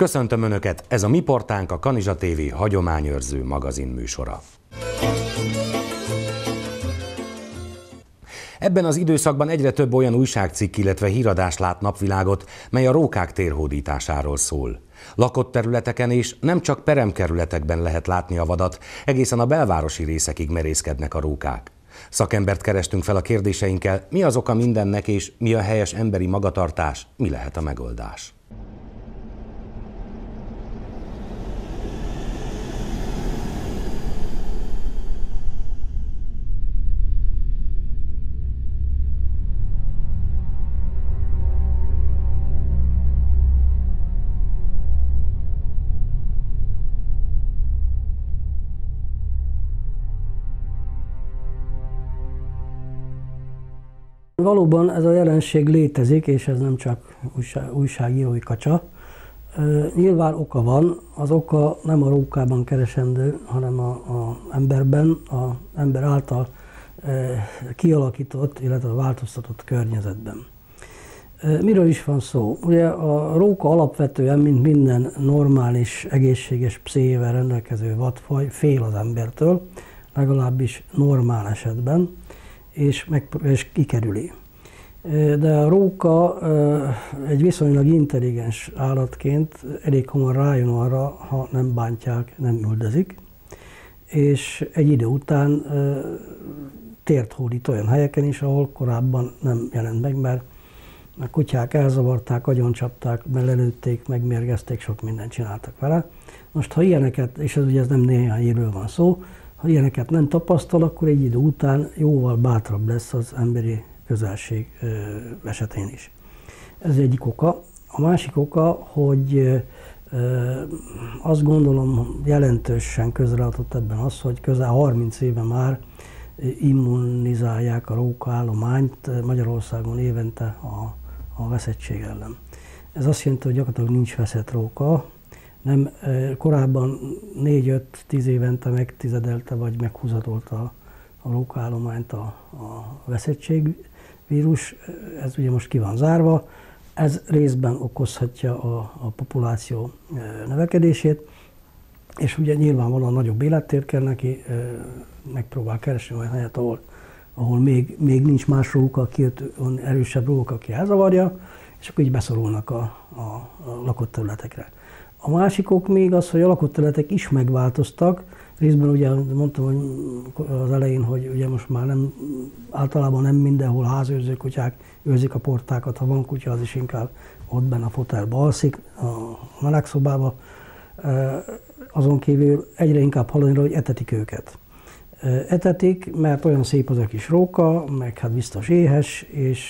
Köszöntöm Önöket, ez a Mi Portánk, a Kanizsa TV hagyományőrző magazin műsora. Ebben az időszakban egyre több olyan újságcikk, illetve híradás lát napvilágot, mely a rókák térhódításáról szól. Lakott területeken és nem csak peremkerületekben lehet látni a vadat, egészen a belvárosi részekig merészkednek a rókák. Szakembert kerestünk fel a kérdéseinkkel, mi az oka mindennek és mi a helyes emberi magatartás, mi lehet a megoldás. Valóban ez a jelenség létezik, és ez nem csak újságírói kacsa. Nyilván oka van, az oka nem a rókában keresendő, hanem az emberben, az ember által kialakított, illetve változtatott környezetben. Miről is van szó? Ugye a róka alapvetően, mint minden normális, egészséges pszichével rendelkező vadfaj, fél az embertől, legalábbis normál esetben, és kikerüli. De a róka egy viszonylag intelligens állatként elég hamar rájön arra, ha nem bántják, nem üldözik, és egy idő után tért hódít olyan helyeken is, ahol korábban nem jelent meg, mert a kutyák elzavarták, agyoncsapták, belelőtték, megmérgezték, sok mindent csináltak vele. Most ha ilyeneket, és ez nem néhány évről van szó, ha ilyeneket nem tapasztal, akkor egy idő után jóval bátrabb lesz az emberi közelség esetén is. Ez egyik oka. A másik oka, hogy azt gondolom jelentősen közreadott ebben az, hogy közel 30 éve már immunizálják a rókaállományt Magyarországon évente a veszettség ellen. Ez azt jelenti, hogy gyakorlatilag nincs veszett róka. Nem, korábban 4-5-10 évente megtizedelte vagy meghúzatolta a rókaállományt a veszettségvírus, ez ugye most ki van zárva, ez részben okozhatja a populáció növekedését, és ugye nyilvánvalóan nagyobb élettért kell neki, megpróbál keresni olyan helyet, ahol még nincs más róka, erősebb róka, aki elzavarja, és akkor így beszorulnak a lakott területekre. A másik ok még az, hogy a lakott területek is megváltoztak. Részben ugye mondtam hogy az elején, hogy ugye most már általában nem mindenhol házőrző kutyák őrzik a portákat, ha van kutya, az is inkább ott benne a fotelbe alszik, a melegszobába. Azon kívül egyre inkább hallani, hogy etetik őket. Etetik, mert olyan szép az a kis róka, meg hát biztos éhes,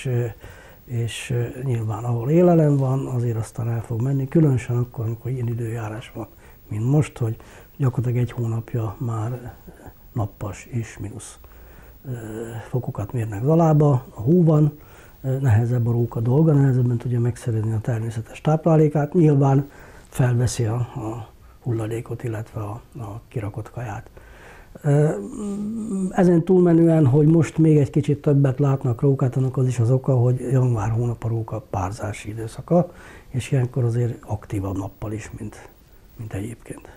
és nyilván ahol élelem van, azért aztán el fog menni, különösen akkor, amikor ilyen időjárás van, mint most, hogy gyakorlatilag egy hónapja már nappas és mínusz fokokat mérnek Zalába, a hóban, nehezebb a róka dolga, nehezebben tudja megszerezni a természetes táplálékát, nyilván felveszi a hulladékot, illetve a kirakott kaját. Ezen túlmenően, hogy most még egy kicsit többet látnak rókát, annak az is az oka, hogy január hónap a róka párzási időszaka, és ilyenkor azért aktívabb nappal is, mint egyébként.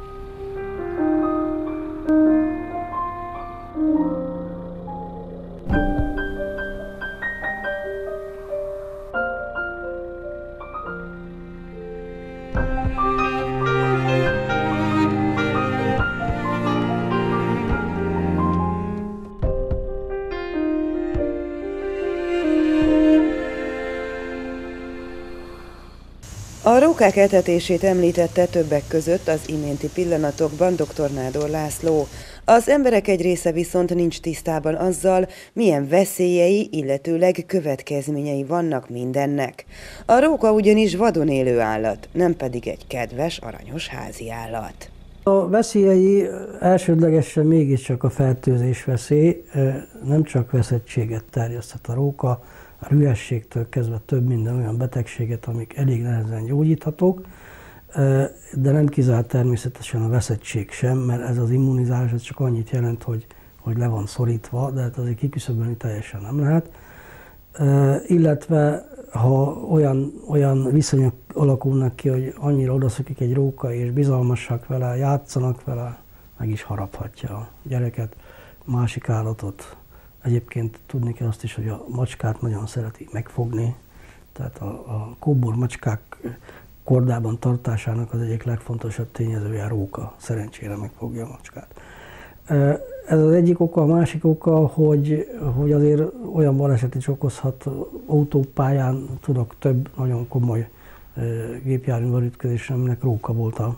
A rókák etetését említette többek között az iménti pillanatokban dr. Nádor László. Az emberek egy része viszont nincs tisztában azzal, milyen veszélyei, illetőleg következményei vannak mindennek. A róka ugyanis vadon élő állat, nem pedig egy kedves, aranyos házi állat. A veszélyei elsődlegesen mégiscsak a fertőzés veszély, nem csak veszettséget terjeszthet a róka, a rühességtől kezdve több minden olyan betegséget, amik elég nehezen gyógyíthatók, de nem kizárt természetesen a veszettség sem, mert ez az immunizálás ez csak annyit jelent, hogy le van szorítva, de hát azért kiküszöbölni teljesen nem lehet. Illetve ha olyan viszonyok alakulnak ki, hogy annyira odaszokik egy róka, és bizalmasak vele, játszanak vele, meg is haraphatja a gyereket, másik állatot. Egyébként tudni kell azt is, hogy a macskát nagyon szereti megfogni, tehát a kóbor macskák kordában tartásának az egyik legfontosabb tényezője a róka, szerencsére megfogja a macskát. Ez az egyik oka, a másik oka, hogy azért olyan baleset is okozhat, autópályán tudok több nagyon komoly gépjárművel ütközésre, aminek róka volt a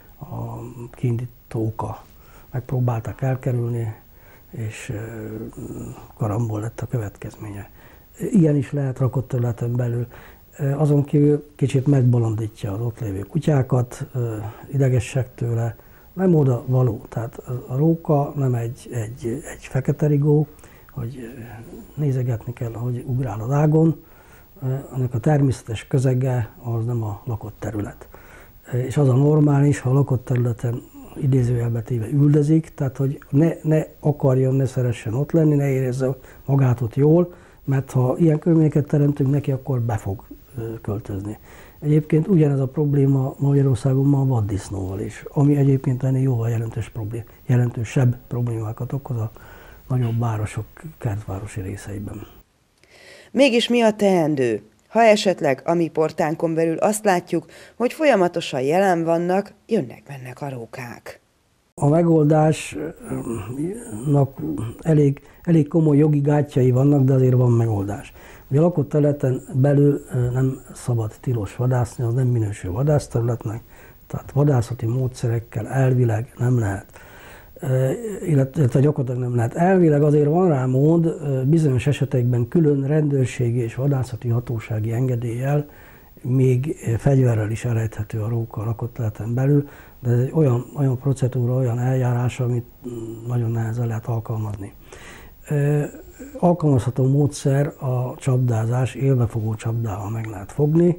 kiindító oka. Megpróbálták elkerülni, és karambol lett a következménye. Ilyen is lehet rakott területen belül. Azon kívül kicsit megbolondítja az ott lévő kutyákat, idegesek tőle, nem oda való. Tehát a róka nem egy fekete rigó, hogy nézegetni kell, hogy ugrál az ágon, annak a természetes közege az nem a lakott terület. És az a normális, ha a lakott területen idézőjelbe téve üldözik, tehát hogy ne akarjon, ne szeressen ott lenni, ne érezze magát ott jól, mert ha ilyen körülményeket teremtünk neki, akkor be fog költözni. Egyébként ugyanez a probléma Magyarországon ma a vaddisznóval is, ami egyébként ennél jóval jelentősebb problémákat okoz a nagyobb városok kertvárosi részeiben. Mégis mi a teendő? Ha esetleg a mi portánkon belül azt látjuk, hogy folyamatosan jelen vannak, jönnek-mennek a rókák. A megoldásnak elég komoly jogi gátjai vannak, de azért van megoldás. Ugye a lakott területen belül nem szabad tilos vadászni, az nem minősül vadászterületnek, tehát vadászati módszerekkel elvileg nem lehet, illetve gyakorlatilag nem lehet. Elvileg azért van rá mód, bizonyos esetekben külön rendőrségi és vadászati hatósági engedéllyel, még fegyverrel is elrejthető a róka a lakott területen belül, de ez egy olyan procedúra, olyan eljárás, amit nagyon nehezen lehet alkalmazni. Alkalmazható módszer a csapdázás, élbefogó csapdával meg lehet fogni,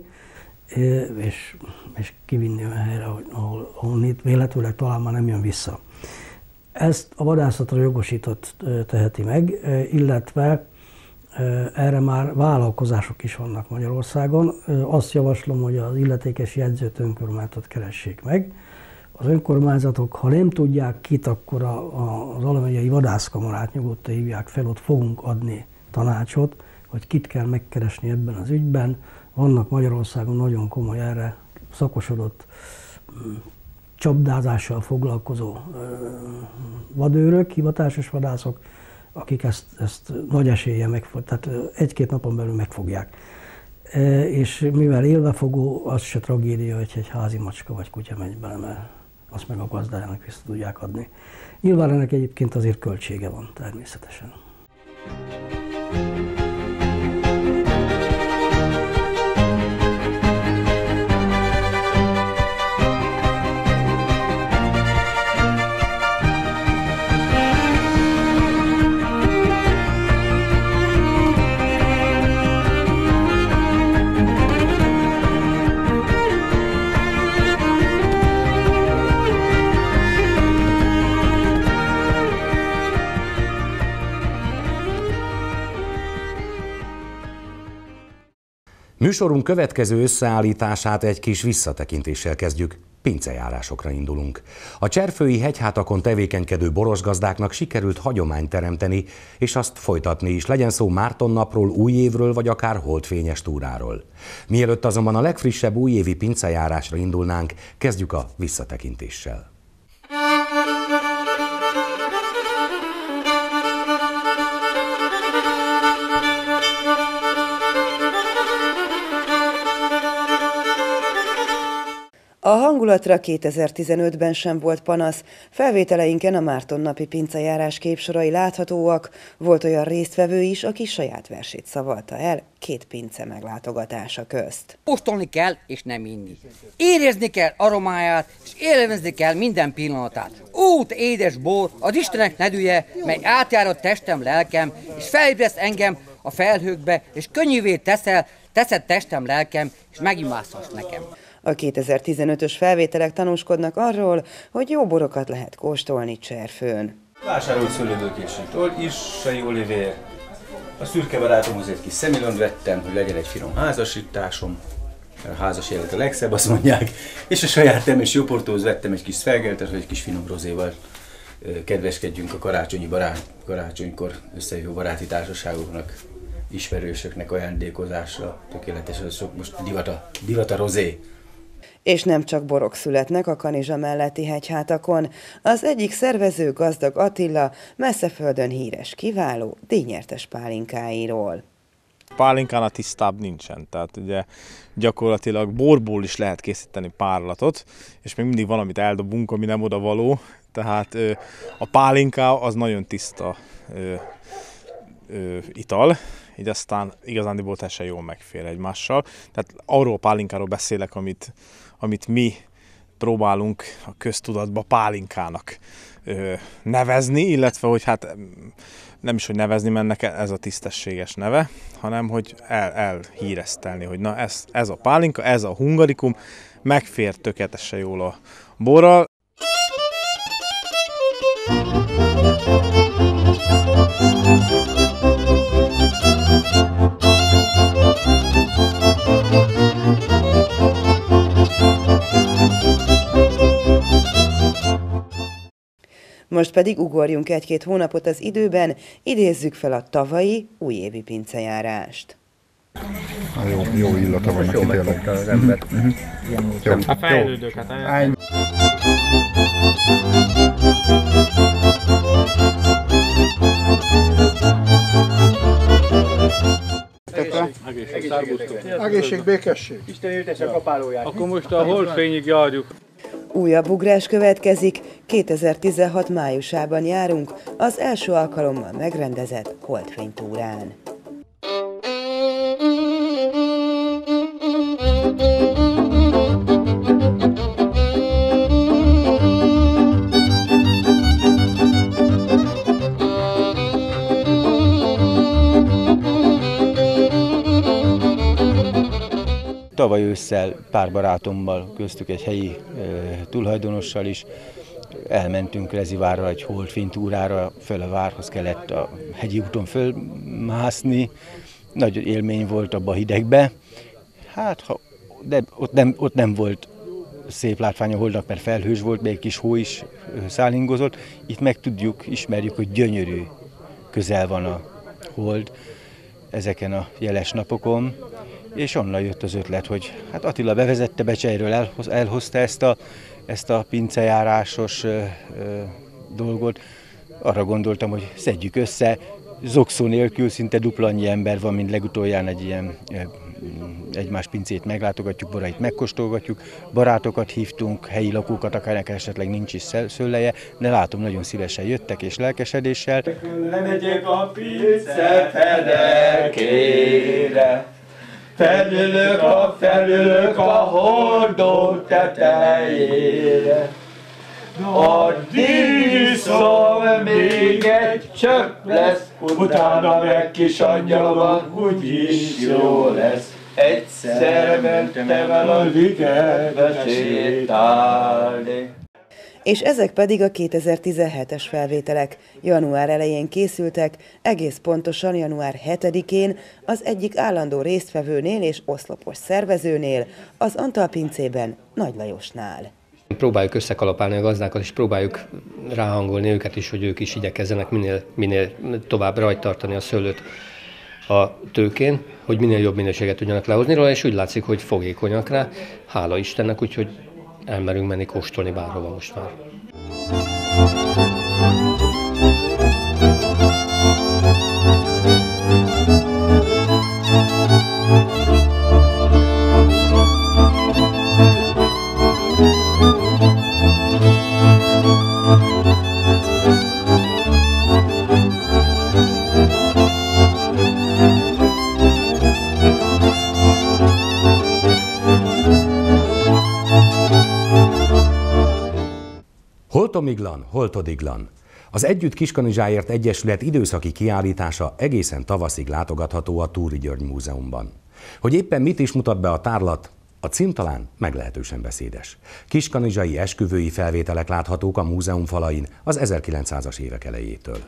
és kivinni olyan helyre, ahol véletlenül talán már nem jön vissza. Ezt a vadászatra jogosított teheti meg, illetve erre már vállalkozások is vannak Magyarországon. Azt javaslom, hogy az illetékes jegyzőt, önkormányzatot keressék meg. Az önkormányzatok, ha nem tudják kit, akkor az Alamegyei Vadászkamarát nyugodtan hívják fel, ott fogunk adni tanácsot, hogy kit kell megkeresni ebben az ügyben. Vannak Magyarországon nagyon komoly erre szakosodott csapdázással foglalkozó vadőrök, hivatásos vadászok, akik ezt nagy eséllyel tehát egy-két napon belül megfogják. És mivel élvefogó, az se tragédia, hogy egy házi macska vagy kutya megy bele, mert azt meg a gazdájának vissza tudják adni. Nyilván ennek egyébként azért költsége van természetesen. Műsorunk következő összeállítását egy kis visszatekintéssel kezdjük. Pincejárásokra indulunk. A cserfői hegyhátakon tevékenykedő borosgazdáknak sikerült hagyományt teremteni, és azt folytatni is, legyen szó Mártonnapról, újévről, vagy akár holdfényes túráról. Mielőtt azonban a legfrissebb újévi pincejárásra indulnánk, kezdjük a visszatekintéssel. A hangulatra 2015-ben sem volt panasz, felvételeinken a Mártonnapi pincejárás képsorai láthatóak, volt olyan résztvevő is, aki saját versét szavalta el 2 pince meglátogatása közt. Kóstolni kell, és nem inni. Érezni kell aromáját, és élvezni kell minden pillanatát. Ó, te édes bor, az Istenek nedűje, mely átjárott testem, lelkem, és felébreszt engem a felhőkbe, és könnyűvé teszed testem, lelkem, és megimászhatsz nekem. A 2015-ös felvételek tanúskodnak arról, hogy jó borokat lehet kóstolni Cserfőn. Vásárolt szőlődőkészítől Issai Olivér. A szürke barátomhoz egy kis szemilont vettem, hogy legyen egy finom házasításom. a házas élet a legszebb, azt mondják, és a saját termés jóportóhoz vettem egy kis szfelgeltet, hogy egy kis finom rozéval kedveskedjünk a karácsonykor összejövő baráti társaságoknak, ismerősöknek ajándékozásra. Tökéletes, ez sok most divat a rozé. És nem csak borok születnek a Kanizsa melletti hegyhátakon. Az egyik szervező, Gazdag Attila, Messzeföldön híres kiváló, díjnyertes pálinkáiról. Pálinkánál tisztább nincsen, tehát ugye gyakorlatilag borból is lehet készíteni párlatot, és még mindig valamit eldobunk, ami nem oda való, tehát a pálinká az nagyon tiszta ital, így aztán igazándiból teljesen jól megfér egymással. Tehát arról a pálinkáról beszélek, amit mi próbálunk a köztudatba pálinkának nevezni, illetve hogy hát nem is, hogy nevezni, mert ennek ez a tisztességes neve, hanem hogy elhíresztelni, hogy na ez a pálinka, ez a hungarikum, megfér tökéletesen jól a borral. Most pedig ugorjunk egy-két hónapot az időben, idézzük fel a tavalyi újévi pincejárást. Jó illata van neki tényleg. Az ember. A fejlődők, Egészség, békesség. Isten éltesse a kapálóját. Akkor most a holdfényig járjuk. Újabb ugrás következik, 2016 májusában járunk az első alkalommal megrendezett holdfénytúrán. Tavaly ősszel pár barátommal, köztük egy helyi tulajdonossal is elmentünk Rezivárra egy holdfénytúrára, föl a várhoz kellett a hegyi úton fölmászni. Nagy élmény volt abban a hidegbe. Hát, de ott nem volt szép látvány a holdnak, mert felhős volt, még egy kis hó is szállingozott. Itt meg ismerjük, hogy gyönyörű, közel van a hold ezeken a jeles napokon. És onnan jött az ötlet, hogy hát Attila bevezette, Becseiről elhozta ezt a pincejárásos dolgot. Arra gondoltam, hogy szedjük össze, zokszó nélkül szinte dupla annyi ember van, mint legutolján egy ilyen egymás pincét meglátogatjuk, borait megkóstolgatjuk, barátokat hívtunk, helyi lakókat, akárnek esetleg nincs is szőleje, de látom, nagyon szívesen jöttek és lelkesedéssel. Lemegyek a pince fedekére, felülök a hordó tetejére. Addig iszom, még egy csöpp lesz, utána meg kis angyalban úgyis jó lesz. Egyszer mentem el a ligetbe sétálni. És ezek pedig a 2017-es felvételek. Január elején készültek, egész pontosan január 7-én az egyik állandó résztvevőnél és oszlopos szervezőnél, az Antal pincében, Nagy Lajosnál. Próbáljuk összekalapálni a gazdákat, és próbáljuk ráhangolni őket is, hogy ők is igyekezzenek minél tovább rajt tartani a szőlőt a tőkén, hogy minél jobb minőséget tudjanak lehozni róla, és úgy látszik, hogy fogékonyak rá. Hála Istennek, úgyhogy elmerünk menni kóstolni bárhova most már. Holtomiglan, holtodiglan. Az Együtt Kiskanizsáért Egyesület időszaki kiállítása egészen tavaszig látogatható a Túri György Múzeumban. Hogy éppen mit is mutat be a tárlat, a cím talán meglehetősen beszédes. Kiskanizsai esküvői felvételek láthatók a múzeum falain az 1900-as évek elejétől.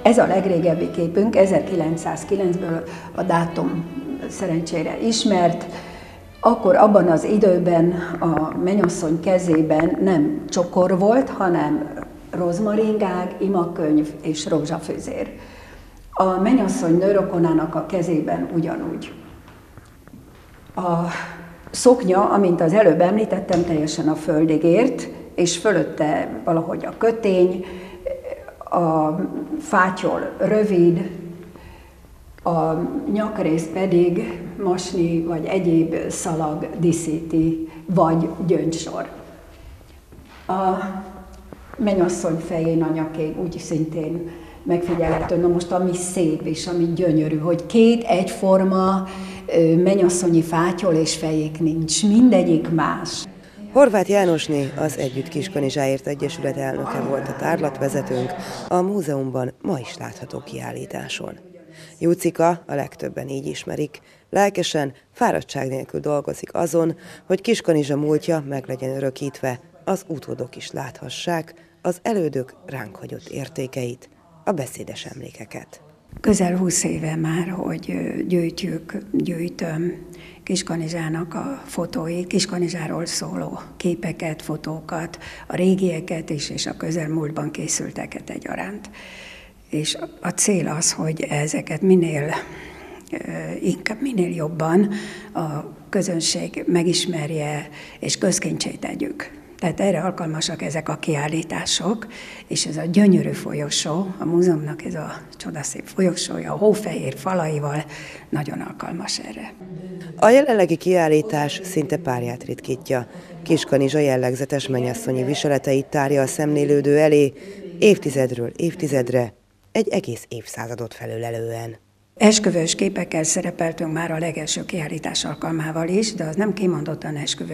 Ez a legrégebbi képünk, 1909-ből, a dátum szerencsére ismert. Akkor abban az időben a mennyasszony kezében nem csokor volt, hanem rozmaringág, imakönyv és rózsafűzér. A mennyasszony nőrokonának a kezében ugyanúgy. A szoknya, amint az előbb említettem, teljesen a földig ért, és fölötte valahogy a kötény, a fátyol rövid, a nyakrész pedig masni vagy egyéb szalag díszíti, vagy gyöngysor. A mennyasszony fején a nyakék úgy szintén megfigyelhető. Na most ami szép és ami gyönyörű, hogy két egyforma mennyasszonyi fátyol és fejék nincs, mindegyik más. Horváth Jánosné, az Együtt Kiskanizsáért Egyesület elnöke volt a tárlatvezetőnk a múzeumban ma is látható kiállításon. Júcika, a legtöbben így ismerik, lelkesen, fáradtság nélkül dolgozik azon, hogy Kiskanizsa múltja meg legyen örökítve, az utódok is láthassák az elődök ránk hagyott értékeit, a beszédes emlékeket. Közel 20 éve már, hogy gyűjtöm Kiskanizsának a fotóit, Kiskanizsáról szóló képeket, fotókat, a régieket is, és a közelmúltban készülteket egyaránt. És a cél az, hogy ezeket minél jobban a közönség megismerje és közkincsé tegyük. Tehát erre alkalmasak ezek a kiállítások, és ez a gyönyörű folyosó, a múzeumnak ez a csodaszép folyosója, a hófehér falaival nagyon alkalmas erre. A jelenlegi kiállítás szinte párját ritkítja. Kiskanizsa jellegzetes mennyasszonyi viseleteit tárja a szemlélődő elé, évtizedről évtizedre, egy egész évszázadot felölelően. Esküvős képekkel szerepeltünk már a legelső kiállítás alkalmával is, de az nem kimondottan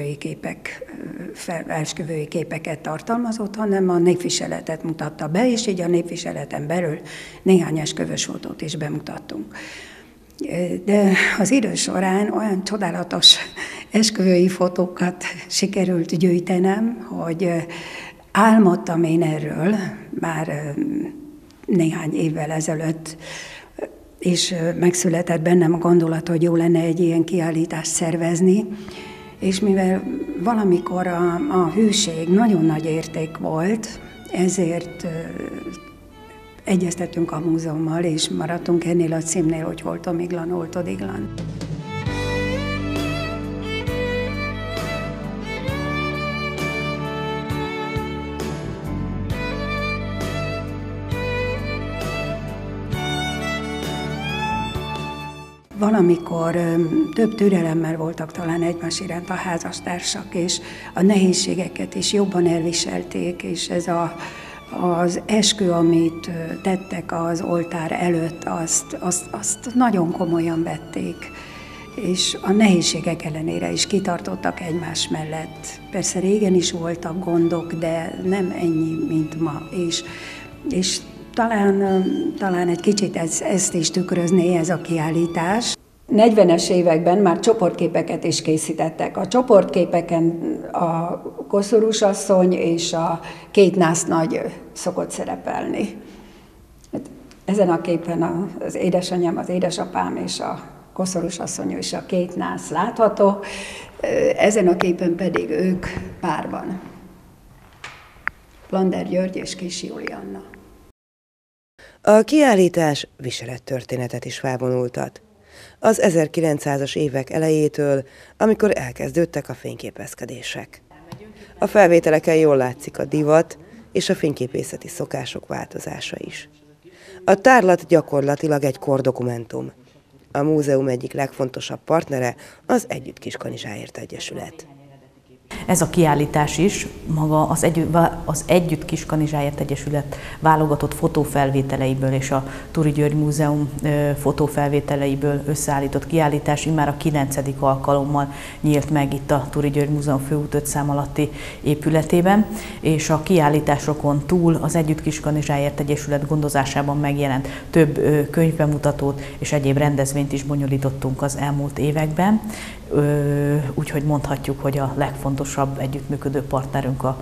esküvői képeket tartalmazott, hanem a népviseletet mutatta be, és így a népviseleten belül néhány esküvős fotót is bemutattunk. De az idő során olyan csodálatos esküvői fotókat sikerült gyűjtenem, hogy álmodtam én erről már néhány évvel ezelőtt, és megszületett bennem a gondolat, hogy jó lenne egy ilyen kiállítást szervezni, és mivel valamikor a hűség nagyon nagy érték volt, ezért egyeztettünk a múzeummal, és maradtunk ennél a címnél, hogy Holtomiglan, Holtodiglan. Valamikor több türelemmel voltak talán egymás iránt a házastársak, és a nehézségeket is jobban elviselték, és ez az eskü, amit tettek az oltár előtt, azt nagyon komolyan vették, és a nehézségek ellenére is kitartottak egymás mellett. Persze régen is voltak gondok, de nem ennyi, mint ma. És talán egy kicsit ezt is tükrözné ez a kiállítás. 40-es években már csoportképeket is készítettek. A csoportképeken a koszorús asszony és a két násznagy szokott szerepelni. Ezen a képen az édesanyám, az édesapám és a koszorús asszony és a két nász látható, ezen a képen pedig ők párban. Plander György és Kis Julianna. A kiállítás viselettörténetet is felvonultat. Az 1900-as évek elejétől, amikor elkezdődtek a fényképezkedések. A felvételeken jól látszik a divat és a fényképészeti szokások változása is. A tárlat gyakorlatilag egy kordokumentum. A múzeum egyik legfontosabb partnere az Együtt Kiskanizsáért Egyesület. Ez a kiállítás is maga az Együtt Kiskanizsáért Egyesület válogatott fotófelvételeiből és a Turi György Múzeum fotófelvételeiből összeállított kiállítás, immár a 9. alkalommal nyílt meg itt a Turi György Múzeum főút 5 szám alatti épületében, és a kiállításokon túl az Együtt Kiskanizsáért Egyesület gondozásában megjelent több könyvbemutatót és egyéb rendezvényt is bonyolítottunk az elmúlt években. Úgyhogy mondhatjuk, hogy a legfontosabb együttműködő partnerünk a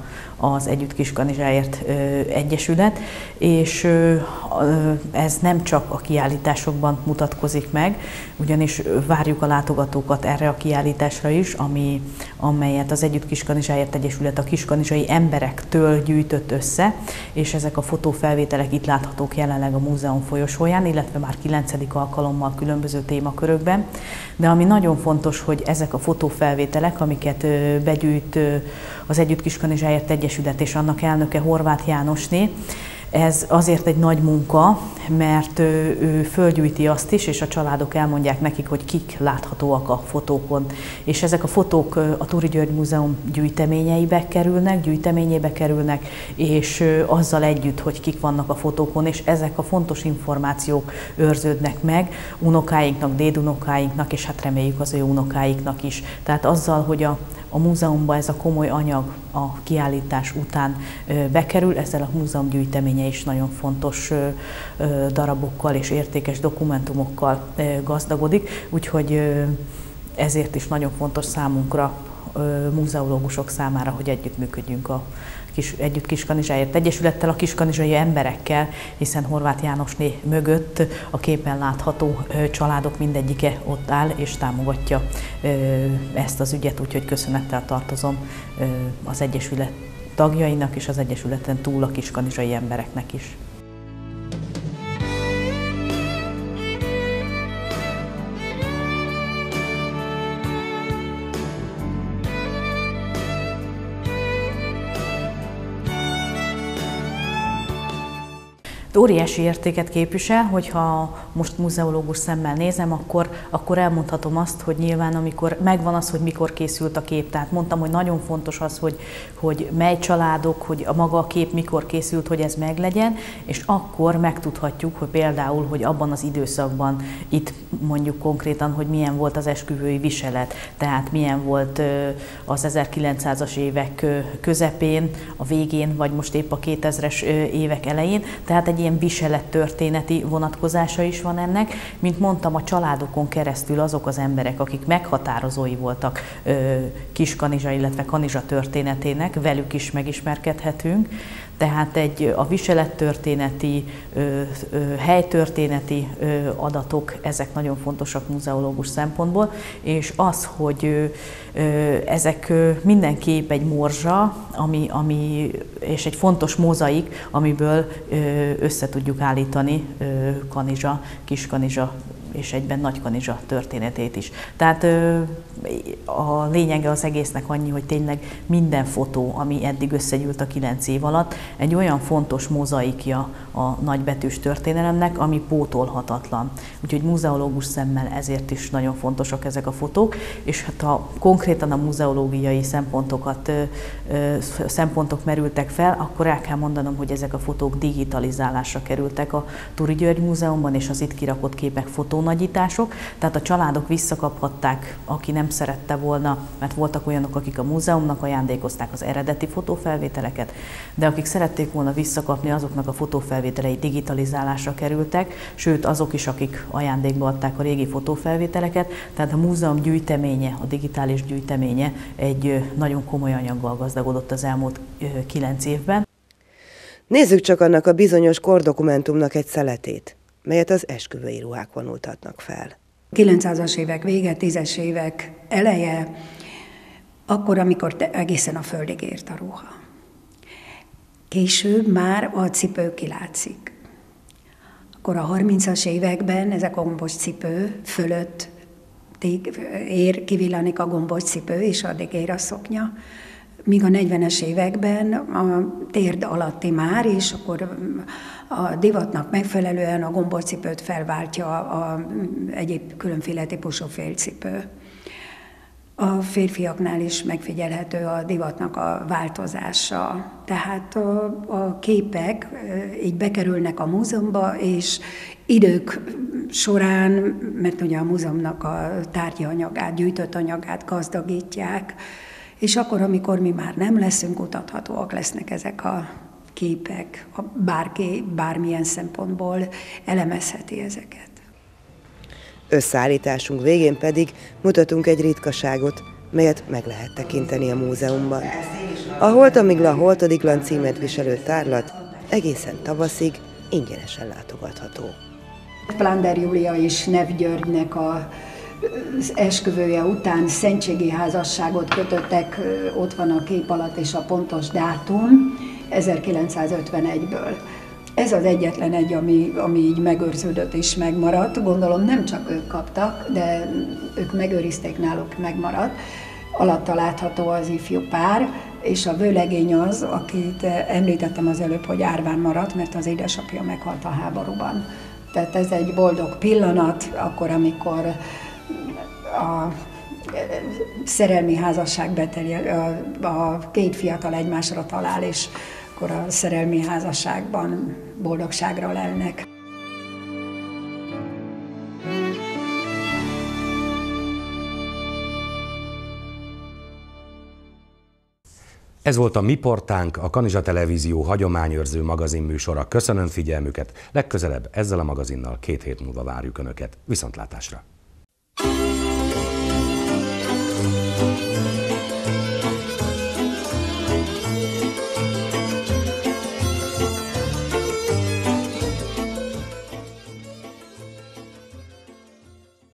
az Együtt Kiskanizsáért Egyesület, és ez nem csak a kiállításokban mutatkozik meg, ugyanis várjuk a látogatókat erre a kiállításra is, amelyet az Együtt Kiskanizsáért Egyesület a kiskanizsai emberektől gyűjtött össze, és ezek a fotófelvételek itt láthatók jelenleg a múzeum folyosóján, illetve már 9. alkalommal különböző témakörökben. De ami nagyon fontos, hogy ezek a fotófelvételek, amiket begyűjt az Együtt Kiskanizsáért Egyesület és annak elnöke Horváth Jánosné, ez azért egy nagy munka, mert ő fölgyűjti azt is, és a családok elmondják nekik, hogy kik láthatóak a fotókon. És ezek a fotók a Turi György Múzeum gyűjteményébe kerülnek, és azzal együtt, hogy kik vannak a fotókon, és ezek a fontos információk őrződnek meg unokáinknak, dédunokáinknak, és hát reméljük az ő unokáiknak is. Tehát azzal, hogy a múzeumban ez a komoly anyag a kiállítás után bekerül, ezzel a múzeum gyűjteménye is nagyon fontos darabokkal és értékes dokumentumokkal gazdagodik, úgyhogy ezért is nagyon fontos számunkra, múzeológusok számára, hogy együttműködjünk a Együtt Kiskanizsáért Egyesülettel, a kiskanizsai emberekkel, hiszen Horváth Jánosné mögött a képen látható családok mindegyike ott áll és támogatja ezt az ügyet, úgyhogy köszönettel tartozom az Egyesület tagjainak és az Egyesületen túl a kiskanizsai embereknek is. Óriási értéket képvisel, hogyha most muzeológus szemmel nézem, akkor elmondhatom azt, hogy nyilván amikor megvan az, hogy mikor készült a kép. Tehát mondtam, hogy nagyon fontos az, hogy mely családok, hogy a maga a kép mikor készült, hogy ez meglegyen, és akkor megtudhatjuk, hogy például, hogy abban az időszakban itt mondjuk konkrétan, hogy milyen volt az esküvői viselet, tehát milyen volt az 1900-as évek közepén, a végén, vagy most épp a 2000-es évek elején. Tehát egy ilyen viselettörténeti vonatkozása is van ennek. Mint mondtam, a családokon keresztül azok az emberek, akik meghatározói voltak Kiskanizsa, illetve Kanizsa történetének, velük is megismerkedhetünk. Tehát a viselettörténeti, helytörténeti adatok, ezek nagyon fontosak muzeológus szempontból, és az, hogy ezek mindenképp egy morzsa, és egy fontos mozaik, amiből össze tudjuk állítani Kanizsa, Kiskanizsa és egyben Nagykanizsa történetét is. Tehát a lényege az egésznek annyi, hogy tényleg minden fotó, ami eddig összegyűlt a 9 év alatt, egy olyan fontos mozaikja a nagybetűs történelemnek, ami pótolhatatlan. Úgyhogy muzeológus szemmel ezért is nagyon fontosak ezek a fotók, és hát ha konkrétan a muzeológiai szempontok merültek fel, akkor el kell mondanom, hogy ezek a fotók digitalizálásra kerültek a Turi György Múzeumban, és az itt kirakott képek fotónagyítások, tehát a családok visszakaphatták, aki nem szerette volna, mert voltak olyanok, akik a múzeumnak ajándékozták az eredeti fotófelvételeket, de akik szerették volna visszakapni, azoknak a fotófelvételei digitalizálásra kerültek, sőt azok is, akik ajándékba adták a régi fotófelvételeket, tehát a múzeum gyűjteménye, a digitális gyűjteménye egy nagyon komoly anyaggal gazdagodott az elmúlt 9 évben. Nézzük csak annak a bizonyos kordokumentumnak egy szeletét, melyet az esküvői ruhák vonultatnak fel. 900-as évek vége, 10-es évek eleje, akkor, amikor egészen a földig ért a ruha. Később már a cipő kilátszik. Akkor a 30-as években ezek a gombócipő fölött kivillanik a gombócipő, és addig ér a szoknya. Míg a 40-es években a térd alatti már, és akkor a divatnak megfelelően a gombócipőt felváltja a egyéb különféle típusú félcipő. A férfiaknál is megfigyelhető a divatnak a változása. Tehát a képek így bekerülnek a múzeumba, és idők során, mert ugye a múzeumnak a tárgyi anyagát, gyűjtött anyagát gazdagítják, és akkor, amikor mi már nem leszünk, kutathatóak lesznek ezek a képek, bárki bármilyen szempontból elemezheti ezeket. Összeállításunk végén pedig mutatunk egy ritkaságot, melyet meg lehet tekinteni a múzeumban. A Holtamigla Holtodiglan címet viselő tárlat egészen tavaszig ingyenesen látogatható. Plánder Júlia és Nev Györgynek az esküvője után szentségi házasságot kötöttek, ott van a kép alatt és a pontos dátum, 1951-ből. Ez az egyetlen egy, ami így megőrződött és megmaradt. Gondolom nem csak ők kaptak, de ők megőrizték, náluk megmaradt. Alatta látható az ifjú pár, és a vőlegény az, akit említettem az előbb, hogy árván maradt, mert az édesapja meghalt a háborúban. Tehát ez egy boldog pillanat, akkor, amikor a szerelmi házasság a két fiatal egymásra talál, és akkor a szerelmi házasságban boldogságra lelnek. Ez volt a Mi Portánk, a Kanizsa Televízió hagyományőrző magazinműsora. Köszönöm figyelmüket, legközelebb ezzel a magazinnal 2 hét múlva várjuk Önöket. Viszontlátásra!